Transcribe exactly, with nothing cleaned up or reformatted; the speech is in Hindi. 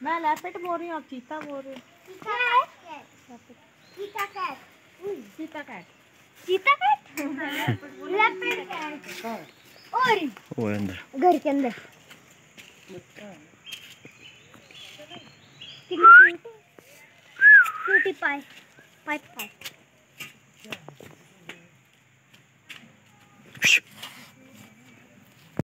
मैं लेपर्ड बोल रही हूँ, आप चीता बोल रहे हो। चीता कैट, चीता कैट, चीता कैट, चीता कैट, लेपर्ड कैट। और वो अंदर घर के अंदर कितनी क्यूट है, क्यूटी पाई पाई पाई।